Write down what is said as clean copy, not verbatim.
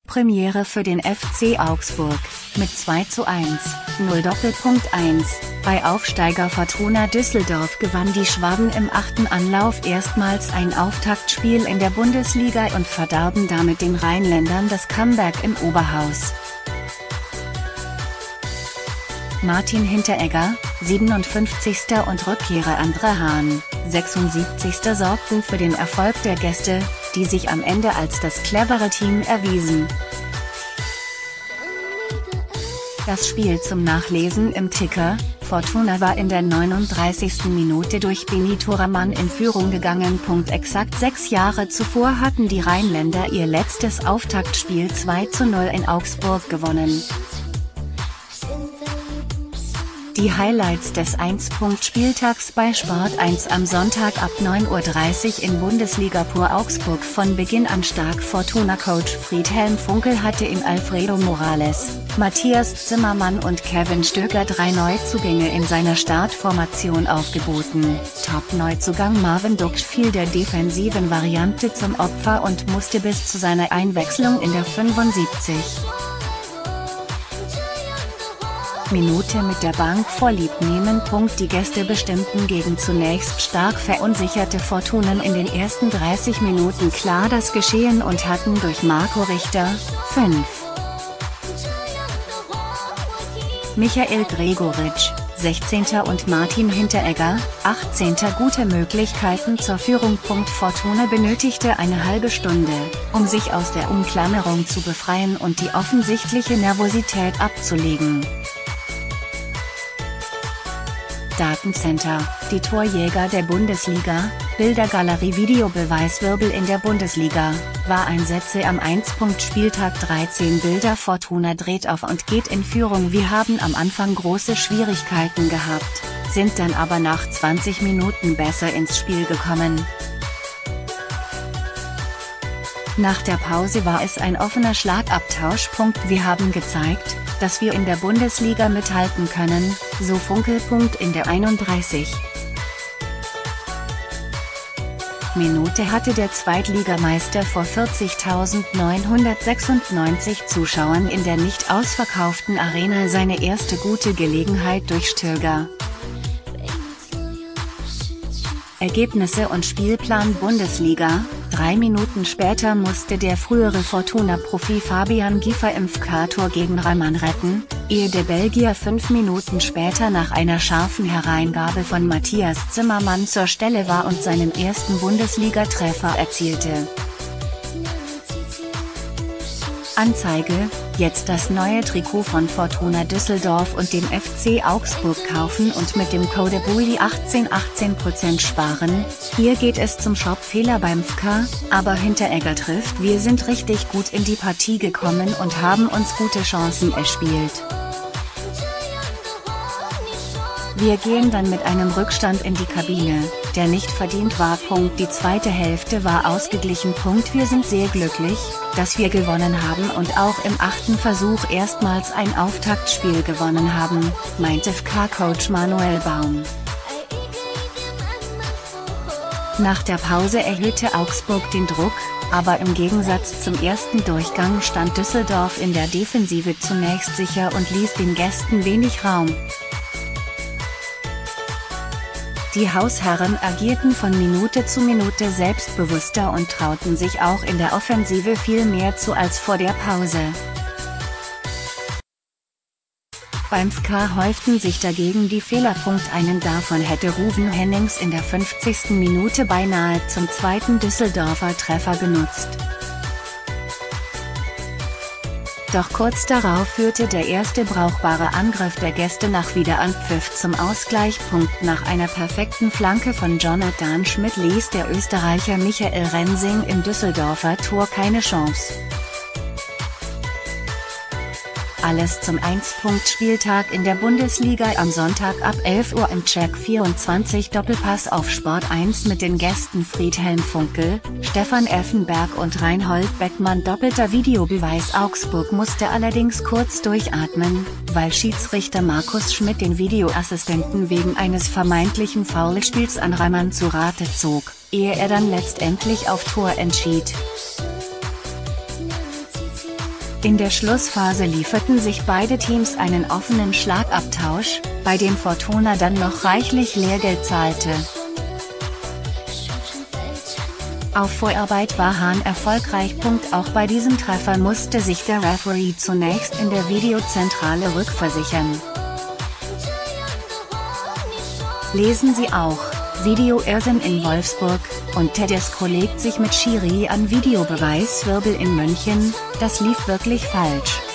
Premiere für den FC Augsburg, mit 2:1, 0:1. Bei Aufsteiger Fortuna Düsseldorf gewann die Schwaben im 8. Anlauf erstmals ein Auftaktspiel in der Bundesliga und verdarben damit den Rheinländern das Comeback im Oberhaus. Martin Hinteregger, 57. und Rückkehrer Andre Hahn, 76. sorgten für den Erfolg der Gäste, die sich am Ende als das clevere Team erwiesen. Das Spiel zum Nachlesen im Ticker: Fortuna war in der 39. Minute durch Benito Raman in Führung gegangen. Exakt 6 Jahre zuvor hatten die Rheinländer ihr letztes Auftaktspiel 2:0 in Augsburg gewonnen. Die Highlights des 1-Punkt-Spieltags bei Sport 1 am Sonntag ab 9:30 Uhr in Bundesliga pur Augsburg. Von Beginn an stark. Fortuna-Coach Friedhelm Funkel hatte in Alfredo Morales, Matthias Zimmermann und Kevin Stöger 3 Neuzugänge in seiner Startformation aufgeboten. Top-Neuzugang Marvin Duksch fiel der defensiven Variante zum Opfer und musste bis zu seiner Einwechslung in der 75. Minute mit der Bank Vorlieb nehmen. Die Gäste bestimmten gegen zunächst stark verunsicherte Fortunen in den ersten 30 Minuten klar das Geschehen und hatten durch Marco Richter, 5. Michael Gregoritsch, 16. und Martin Hinteregger, 18. gute Möglichkeiten zur Führung. Fortuna benötigte eine halbe Stunde, um sich aus der Umklammerung zu befreien und die offensichtliche Nervosität abzulegen. Datencenter, die Torjäger der Bundesliga, Bildergalerie Videobeweiswirbel in der Bundesliga, Wahreinsätze am 1-Punkt-Spieltag 13 Bilder. Fortuna dreht auf und geht in Führung. Wir haben am Anfang große Schwierigkeiten gehabt, sind dann aber nach 20 Minuten besser ins Spiel gekommen. Nach der Pause war es ein offener Schlagabtausch. Wir haben gezeigt, dass wir in der Bundesliga mithalten können, so Funkel. In der 31. Minute hatte der Zweitligameister vor 40.996 Zuschauern in der nicht ausverkauften Arena seine erste gute Gelegenheit durch Stöger. Ergebnisse und Spielplan Bundesliga: 3 Minuten später musste der frühere Fortuna-Profi Fabian Giefer im FK-Tor gegen Raman retten, ehe der Belgier 5 Minuten später nach einer scharfen Hereingabe von Matthias Zimmermann zur Stelle war und seinen ersten Bundesliga-Treffer erzielte. Anzeige: Jetzt das neue Trikot von Fortuna Düsseldorf und dem FC Augsburg kaufen und mit dem Code BULLY18 18% sparen. Hier geht es zum Shop-Fehler beim FK, aber Hinteregger trifft. Wir sind richtig gut in die Partie gekommen und haben uns gute Chancen erspielt. Wir gehen dann mit einem Rückstand in die Kabine, der nicht verdient war. Die zweite Hälfte war ausgeglichen. Wir sind sehr glücklich, dass wir gewonnen haben und auch im 8. Versuch erstmals ein Auftaktspiel gewonnen haben, meinte FK-Coach Manuel Baum. Nach der Pause erhöhte Augsburg den Druck, aber im Gegensatz zum ersten Durchgang stand Düsseldorf in der Defensive zunächst sicher und ließ den Gästen wenig Raum. Die Hausherren agierten von Minute zu Minute selbstbewusster und trauten sich auch in der Offensive viel mehr zu als vor der Pause. Beim FK häuften sich dagegen die Fehler. Einen davon hätte Ruven Hennings in der 50. Minute beinahe zum zweiten Düsseldorfer Treffer genutzt. Doch kurz darauf führte der erste brauchbare Angriff der Gäste nach Wiederanpfiff zum Ausgleich. Nach einer perfekten Flanke von Jonathan Schmidt ließ der Österreicher Michael Rensing im Düsseldorfer Tor keine Chance. Alles zum 1-Punkt-Spieltag in der Bundesliga am Sonntag ab 11 Uhr im Check 24 Doppelpass auf Sport 1 mit den Gästen Friedhelm Funkel, Stefan Effenberg und Reinhold Beckmann. Doppelter Videobeweis. Augsburg musste allerdings kurz durchatmen, weil Schiedsrichter Markus Schmidt den Videoassistenten wegen eines vermeintlichen Foulspiels an Raman zu Rate zog, ehe er dann letztendlich auf Tor entschied. In der Schlussphase lieferten sich beide Teams einen offenen Schlagabtausch, bei dem Fortuna dann noch reichlich Lehrgeld zahlte. Auf Vorarbeit war Hahn erfolgreich. Auch bei diesem Treffer musste sich der Referee zunächst in der Videozentrale rückversichern. Lesen Sie auch: Video-Irrsinn in Wolfsburg, und Tedesco legt sich mit Schiri an. Videobeweiswirbel in München, das lief wirklich falsch.